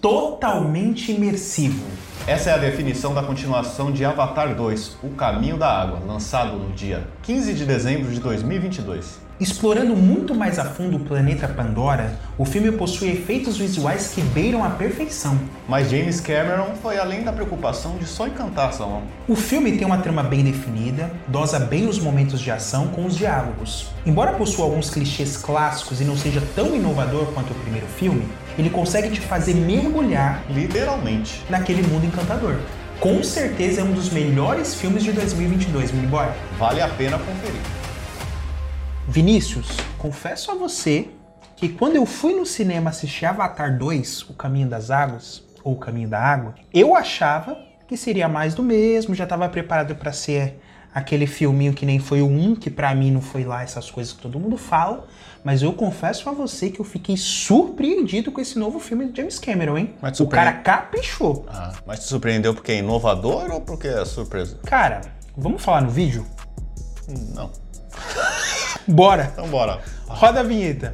totalmente imersivo. Essa é a definição da continuação de Avatar 2, O Caminho da Água, lançado no dia 15 de dezembro de 2022. Explorando muito mais a fundo o planeta Pandora, o filme possui efeitos visuais que beiram a perfeição. Mas James Cameron foi além da preocupação de só encantar Salão. O filme tem uma trama bem definida, dosa bem os momentos de ação com os diálogos. Embora possua alguns clichês clássicos e não seja tão inovador quanto o primeiro filme, ele consegue te fazer mergulhar, literalmente, naquele mundo encantador. Com certeza é um dos melhores filmes de 2022, Mini Boy. Vale a pena conferir. Vinícius, confesso a você que quando eu fui no cinema assistir Avatar 2, O Caminho das Águas, ou O Caminho da Água, eu achava que seria mais do mesmo, já estava preparado para ser aquele filminho que nem foi o 1, que pra mim não foi lá essas coisas que todo mundo fala, mas eu confesso a você que eu fiquei surpreendido com esse novo filme de James Cameron, hein? O cara caprichou. Mas te surpreendeu porque é inovador ou porque é surpresa? Cara, vamos falar no vídeo? Não. Bora! Então bora. Roda a vinheta.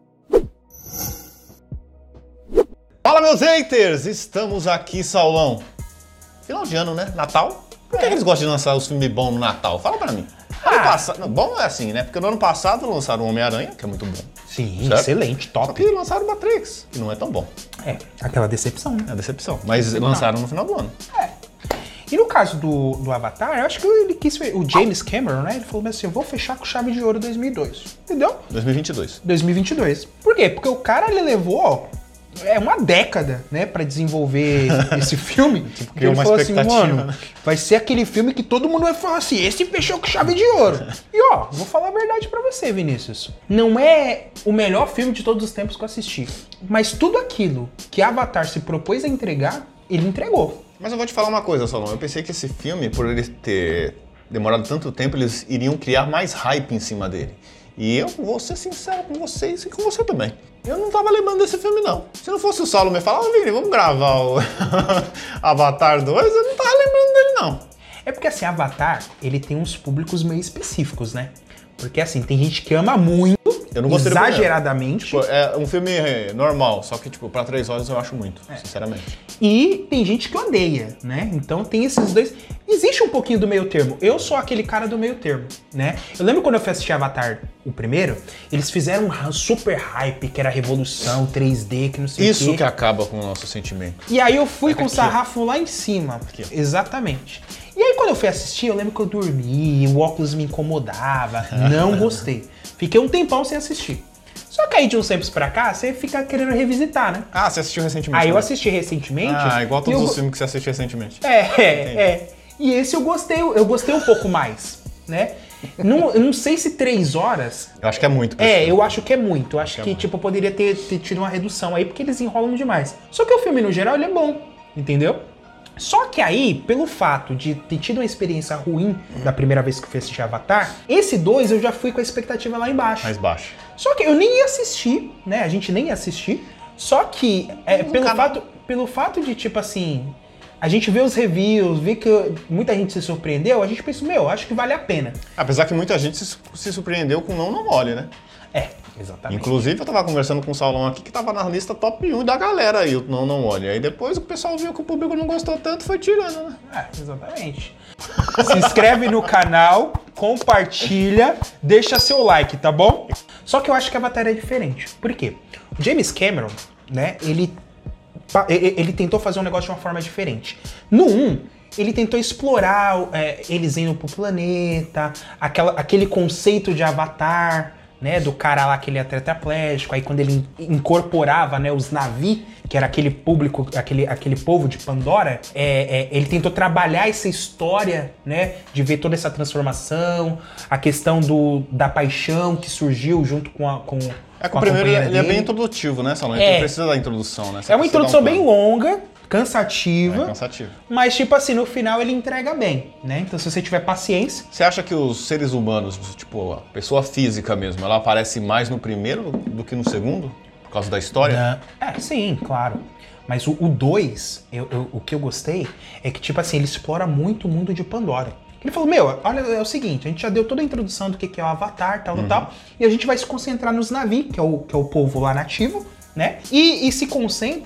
Fala, meus haters! Estamos aqui, Saulão. Final de ano, né? Natal? Por que eles gostam de lançar os filmes bons no Natal? Fala pra mim. Ano passado, bom é assim, né? Porque no ano passado lançaram o Homem-Aranha, que é muito bom. Sim, certo? Excelente, top. Só que lançaram o Matrix, que não é tão bom. É, aquela decepção, né? É a decepção. Mas lançaram no final do ano. E no caso do Avatar, eu acho que ele quis... O James Cameron, né? Ele falou assim, eu vou fechar com chave de ouro 2002. Entendeu? 2022. 2022. Por quê? Porque o cara, ele levou... uma década, né, pra desenvolver esse filme. Porque ele falou assim, mano, vai ser aquele filme que todo mundo vai falar assim, esse fechou com chave de ouro. E ó, vou falar a verdade pra você, Vinícius. Não é o melhor filme de todos os tempos que eu assisti. Mas tudo aquilo que Avatar se propôs a entregar, ele entregou. Mas eu vou te falar uma coisa, Solon. Eu pensei que esse filme, por ele ter demorado tanto tempo, eles iriam criar mais hype em cima dele. E eu vou ser sincero com vocês e com você também. Eu não tava lembrando desse filme, não. Se não fosse o Saulo me falar, Vini, vamos gravar o Avatar 2, eu não tava lembrando dele, não. É porque, assim, Avatar, ele tem uns públicos meio específicos, né? Porque, assim, tem gente que ama muito, eu não gostei exageradamente. Tipo, é um filme normal, só que, tipo, pra 3 horas eu acho muito, sinceramente. E tem gente que odeia, né? Então tem esses dois... Existe um pouquinho do meio termo. Eu sou aquele cara do meio termo, né? Eu lembro quando eu fui assistir Avatar, o primeiro, eles fizeram um super hype, que era revolução, 3D, que não sei o quê. Isso que acaba com o nosso sentimento. E aí eu fui com o sarrafo lá em cima. Aqui, exatamente. E aí quando eu fui assistir, eu lembro que eu dormi, o óculos me incomodava, não gostei. Fiquei um tempão sem assistir. Só que aí de uns tempos pra cá, você fica querendo revisitar, né? Ah, você assistiu recentemente? Aí eu assisti recentemente. Ah, igual todos os filmes que você assistiu recentemente. E esse eu gostei um pouco mais, né? Eu não sei se 3 horas... Eu acho que é muito. Eu acho que é muito. Eu acho que tipo, poderia ter tido uma redução aí, porque eles enrolam demais. Só que o filme, no geral, ele é bom, entendeu? Só que aí, pelo fato de ter tido uma experiência ruim da primeira vez que eu fui assistir Avatar, esse 2 eu já fui com a expectativa lá embaixo. Mais baixo. Só que eu nem ia assistir, né? A gente nem ia assistir. Só que, pelo fato de, tipo assim, a gente vê os reviews, vê que muita gente se surpreendeu, a gente pensa, acho que vale a pena. Apesar que muita gente se surpreendeu com Não Olhe, né? Exatamente. Inclusive, eu tava conversando com o Saulão aqui, que tava na lista top 1 da galera aí, o Não Olhe. Aí depois o pessoal viu que o público não gostou tanto, foi tirando, né? Exatamente. Se inscreve no canal, compartilha, deixa seu like, tá bom? Só que eu acho que a Avatar é diferente. Por quê? O James Cameron, né, ele tentou fazer um negócio de uma forma diferente. No 1, ele tentou explorar eles indo pro planeta, aquele conceito de Avatar, né, do cara lá que ele é tetraplégico, aí quando ele incorporava, né, os Na'vi, que era aquele público, aquele povo de Pandora, ele tentou trabalhar essa história, né, de ver toda essa transformação, a questão da paixão que surgiu junto com o primeiro ele é bem introdutivo, né, Salão? Ele precisa da introdução, né? É uma introdução bem longa, cansativa. Cansativo. Mas, tipo assim, no final ele entrega bem, né? Então, se você tiver paciência... Você acha que os seres humanos, tipo, a pessoa física mesmo, ela aparece mais no primeiro do que no segundo? Por causa da história? Sim, claro. Mas o 2, o que eu gostei é que, tipo assim, ele explora muito o mundo de Pandora. Ele falou, olha, é o seguinte, a gente já deu toda a introdução do que é o Avatar, tal, e a gente vai se concentrar nos Na'vi, que é o povo lá nativo, né? E se concentra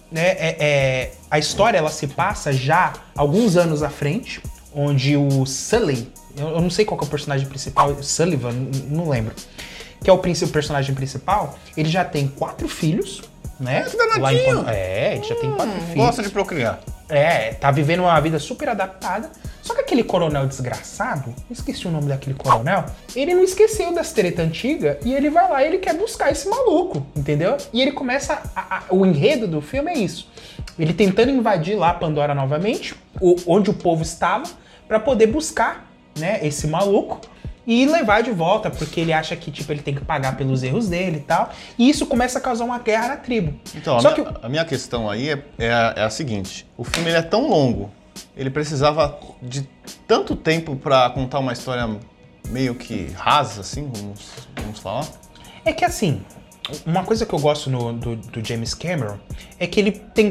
né, a história ela se passa já alguns anos à frente, onde o Sully, eu não sei qual que é o personagem principal, Sullivan, não lembro, que é o personagem principal, ele já tem 4 filhos, né? Que danadinho! Ele já tem 4 filhos. Gosta de procriar. Tá vivendo uma vida super adaptada. Só que aquele coronel desgraçado, esqueci o nome daquele coronel, ele não esqueceu das treta antiga e ele vai lá e ele quer buscar esse maluco, entendeu? E ele começa, o enredo do filme é isso. Ele tentando invadir lá Pandora novamente, onde o povo estava, pra poder buscar, né, esse maluco e levar de volta, porque ele acha que, tipo, ele tem que pagar pelos erros dele e tal. E isso começa a causar uma guerra na tribo. Então, a minha questão aí é a seguinte. O filme ele é tão longo, ele precisava de tanto tempo pra contar uma história meio que rasa, assim, vamos falar? É que, assim, uma coisa que eu gosto do James Cameron é que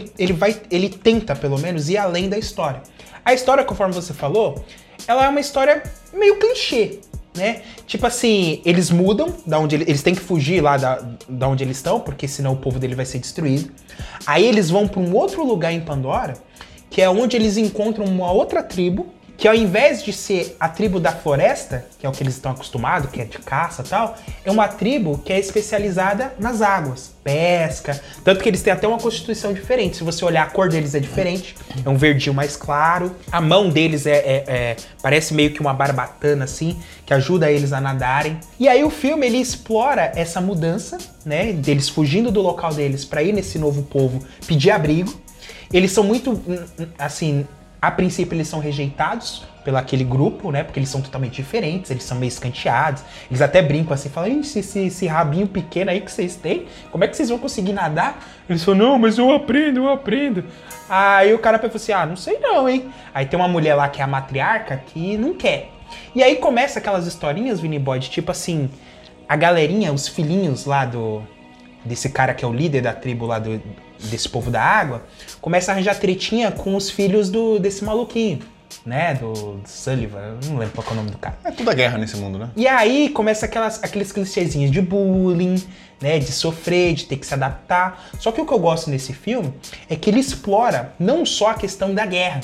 ele tenta, pelo menos, ir além da história. A história, conforme você falou, ela é uma história meio clichê, né? Tipo assim, eles mudam da onde eles têm que fugir lá da onde eles estão, porque senão o povo dele vai ser destruído. Aí eles vão para um outro lugar em Pandora, que é onde eles encontram uma outra tribo, que ao invés de ser a tribo da floresta, que é o que eles estão acostumados, que é de caça e tal, é uma tribo que é especializada nas águas, pesca, tanto que eles têm até uma constituição diferente. Se você olhar, a cor deles é diferente, é um verdinho mais claro, a mão deles parece meio que uma barbatana assim, que ajuda eles a nadarem. E aí o filme, ele explora essa mudança, né, deles fugindo do local deles para ir nesse novo povo pedir abrigo. Eles são muito, assim, a princípio eles são rejeitados pelo aquele grupo, né? Porque eles são totalmente diferentes, eles são meio escanteados. Eles até brincam assim, falam, esse rabinho pequeno aí que vocês têm, como é que vocês vão conseguir nadar? Eles falam, não, mas eu aprendo. Aí o cara falou assim, não sei não, hein? Aí tem uma mulher lá que é a matriarca que não quer. E aí começa aquelas historinhas, Vini Boy, de tipo assim, a galerinha, os filhinhos lá desse cara que é o líder da tribo lá desse povo da água, começa a arranjar tretinha com os filhos desse maluquinho, né, do Sullivan, eu não lembro qual é o nome do cara. É toda guerra nesse mundo, né? E aí começa aqueles clichêzinhos de bullying, né, de sofrer, de ter que se adaptar. Só que o que eu gosto nesse filme é que ele explora não só a questão da guerra.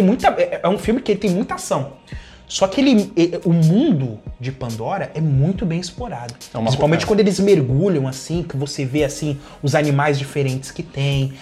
É um filme que tem muita ação. Só que o mundo de Pandora é muito bem explorado. Principalmente quando eles mergulham, assim, que você vê, assim, os animais diferentes que tem.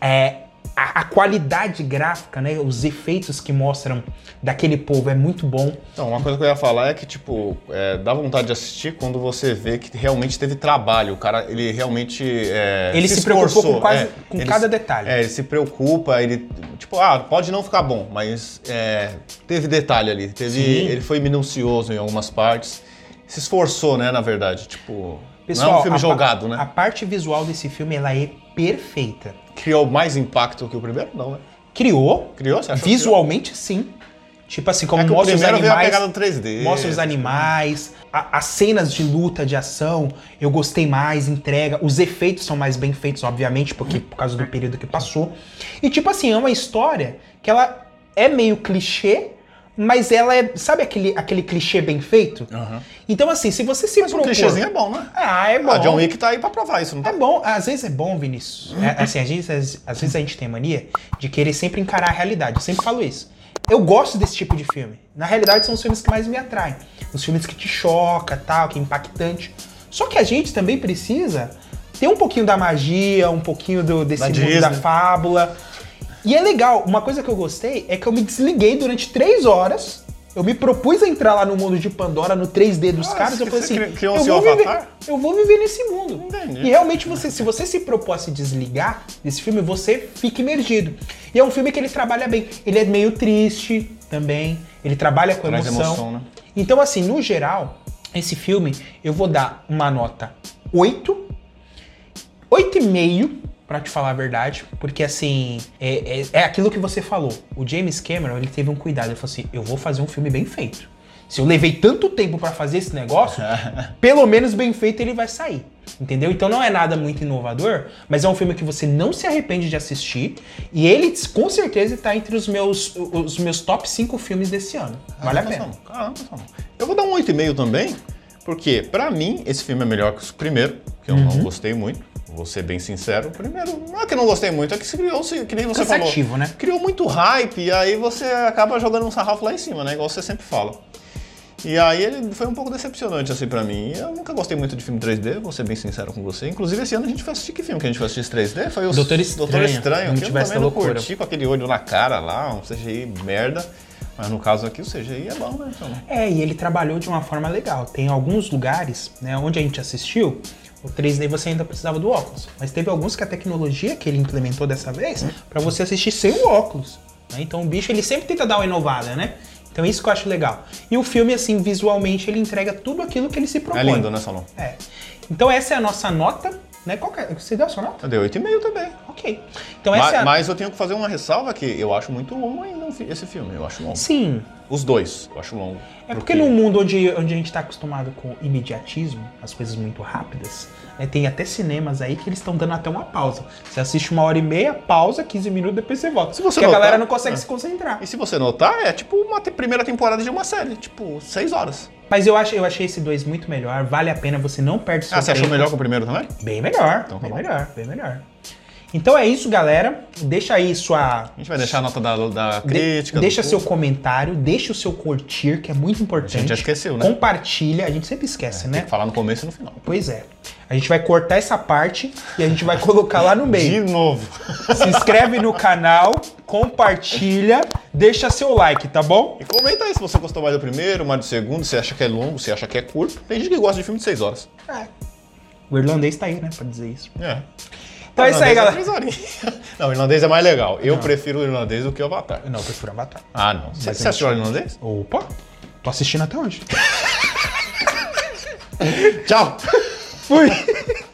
A qualidade gráfica, né? Os efeitos que mostram daquele povo é muito bom. Então, uma coisa que eu ia falar é que, tipo, dá vontade de assistir quando você vê que realmente teve trabalho. O cara, ele realmente ele se preocupou com cada detalhe. Ele se preocupa, ele, tipo, pode não ficar bom, mas teve detalhe ali. Ele foi minucioso em algumas partes. Se esforçou, né, na verdade. Tipo, pessoal, não é um filme jogado, né? A parte visual desse filme, ela é perfeita. Criou mais impacto que o primeiro? Não, né? Criou, você achou? Visualmente, sim. Tipo assim, como mostra os animais, veio a pegada no 3D, mostra os animais, as cenas de luta, de ação, eu gostei mais, entrega, os efeitos são mais bem feitos, obviamente, por causa do período que passou. E tipo assim, é uma história que ela é meio clichê, mas ela é, sabe aquele clichê bem feito? Uhum. Então assim, se você se propor... um clichêzinho é bom, né? É bom. John Wick tá aí pra provar isso, não tá? É bom, às vezes é bom, Vinícius. Assim, às vezes a gente tem mania de querer sempre encarar a realidade, eu sempre falo isso. Eu gosto desse tipo de filme. Na realidade, são os filmes que mais me atraem. Os filmes que te chocam, tal, que é impactante. Só que a gente também precisa ter um pouquinho da magia, um pouquinho desse mundo da fábula. E é legal, uma coisa que eu gostei é que eu me desliguei durante 3 horas. Eu me propus a entrar lá no mundo de Pandora, no 3D dos caras. Eu falei assim, eu vou viver nesse mundo. Entendi. E realmente, se você se propôs a se desligar desse filme, você fica imergido. E é um filme que ele trabalha bem. Ele é meio triste também. Ele trabalha com emoção. Né? Então, assim, no geral, esse filme, eu vou dar uma nota 8, 8,5, pra te falar a verdade, porque assim, é aquilo que você falou. O James Cameron, ele teve um cuidado, ele falou assim, eu vou fazer um filme bem feito. Se eu levei tanto tempo pra fazer esse negócio, pelo menos bem feito ele vai sair, entendeu? Então não é nada muito inovador, mas é um filme que você não se arrepende de assistir, e ele com certeza tá entre os meus top 5 filmes desse ano. Vale a pena. Caramba, eu vou dar um 8,5 também, porque pra mim esse filme é melhor que o primeiro, que eu não gostei muito. vou ser bem sincero. Primeiro, não é que eu não gostei muito, é que se criou, que nem você Cansativo, falou. né? Criou muito hype e aí você acaba jogando um sarrafo lá em cima, né? Igual você sempre fala. E aí ele foi um pouco decepcionante assim pra mim. Eu nunca gostei muito de filme 3D, vou ser bem sincero com você. Inclusive esse ano a gente foi assistir que filme que a gente foi assistir 3D? Foi o Doutor Estranho. Doutor Estranho. Não Que eu tivesse também não loucura. curti com aquele olho na cara lá, um CGI merda. Mas no caso aqui o CGI é bom, né? Então, E ele trabalhou de uma forma legal. Tem alguns lugares, né, onde a gente assistiu, o 3D você ainda precisava do óculos. Mas teve alguns que a tecnologia que ele implementou dessa vez, pra você assistir sem o óculos. Né? Então o bicho, ele sempre tenta dar uma inovada, né? Então isso que eu acho legal. E o filme, assim, visualmente, ele entrega tudo aquilo que ele se propõe. é lindo, né, Salão? Então essa é a nossa nota, né? Você deu a sua nota? Eu dei 8,5 também. Ok. Então essa Mas eu tenho que fazer uma ressalva que eu acho muito longo ainda esse filme. Eu acho longo. Sim. Os dois, eu acho longo. É porque num mundo onde a gente está acostumado com imediatismo, as coisas muito rápidas, né, tem até cinemas aí que eles estão dando até uma pausa. Você assiste 1h30, pausa, 15 minutos, depois você volta. Se você porque notar, a galera não consegue se concentrar. E se você notar, é tipo uma primeira temporada de uma série, tipo 6 horas. Mas eu achei esse 2 muito melhor, vale a pena, você não perde seu Você achou tempo. melhor que o primeiro também? Bem melhor, Então, tá bem bom. melhor, bem melhor. Então é isso, galera. Deixa aí sua... A gente vai deixar a nota da crítica. Deixa do seu público. comentário, deixa o seu curtir, que é muito importante. A gente já esqueceu, né? Compartilha, a gente sempre esquece, Tem né? que falar no começo e no final. Pois é. A gente vai cortar essa parte e a gente vai colocar lá no meio. De novo. Se inscreve no canal, compartilha, deixa seu like, tá bom? E comenta aí se você gostou mais do primeiro, mais do segundo, se acha que é longo, se acha que é curto. Tem gente que gosta de filme de 6 horas. O irlandês tá aí, né, pra dizer isso. É. Então é isso aí, galera. 3 horinhas. Não, o irlandês é mais legal. Eu prefiro o irlandês do que o Avatar. Não, eu prefiro Avatar. Ah, não. Você assistiu o irlandês? Opa, tô assistindo até hoje. Tchau! Fui!